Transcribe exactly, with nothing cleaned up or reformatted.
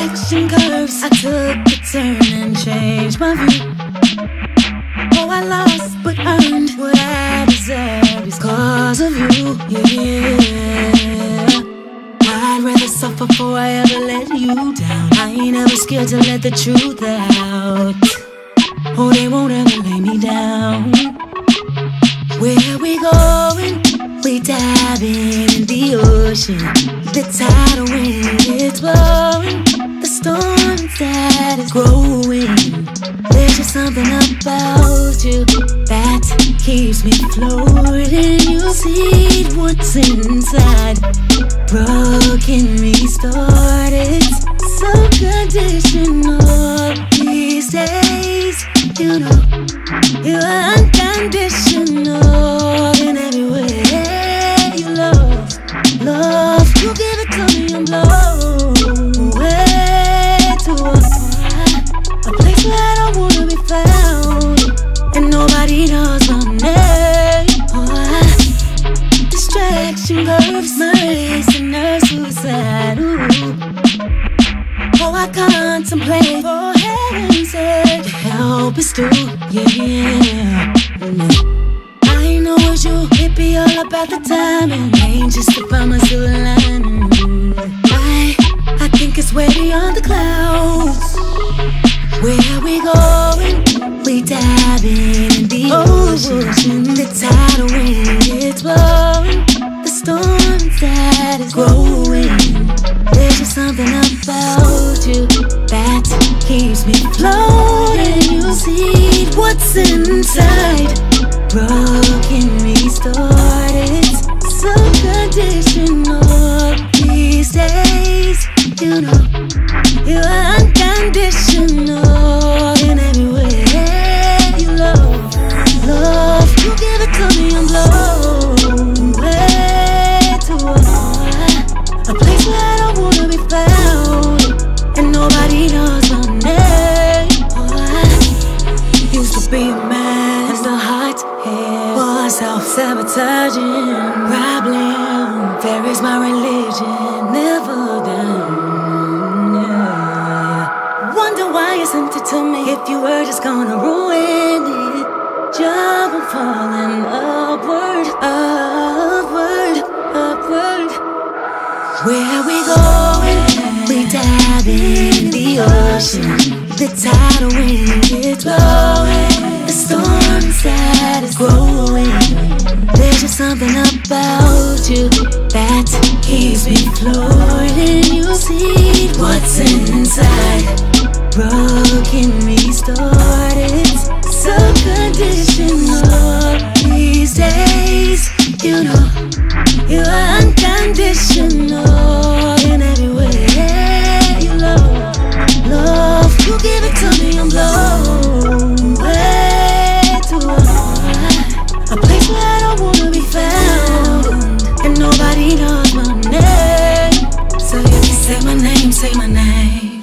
Distraction curves, I took a turn and changed my view. Oh, I lost but earned what I deserve is cause of you, yeah. I'd rather suffer before I ever let you down. I ain't ever scared to let the truth out. Oh, they won't ever lay me down. Where we going? We diving in the ocean. The tidal wind is blowing. The storm that is growing. There's just something about you that keeps me floating. You see what's inside, broken, restarted. So conditional these days. You know, you're unconditional in every way. You love, love, you give it to me, I'm blown away to a, a place where I don't wanna be found, and nobody knows my name. Oh, distraction curves, my race and her suicide. Ooh. Oh, I contemplate for heaven's sake. Help is due, yeah. I know it's you, it be all about the timing. Ain't just about my silver lining. I, I think it's way beyond the clouds. Where we going? We diving in the ocean. The tidal wind is blowing. The storm that is growing. There's just something about you that keeps me floating. You see what's inside, broken, restarted. So conditional these days. You know, you're unconditional in every way. You love, love, you give it to me, I'm blown away to a, a place where I don't wanna be found, and nobody knows my name. Oh, I used to be a man, and the heart here was self-sabotaging problem. There is my religion, never done. Yeah. Wonder why you sent it to me if you were just gonna ruin it. Jump and falling upward, upward, upward. Where we going? We diving in the ocean. The tidal wind is blowing. The storm that is growing. There's just something about you that keeps me floating. You see what's inside, broken, restarted. So conditional these days. You know, you're unconditional in every way. You love, love, you give it to me, I'm blown away to a, a place where I don't wanna be found, and nobody knows my name. So you can say my name, say my name.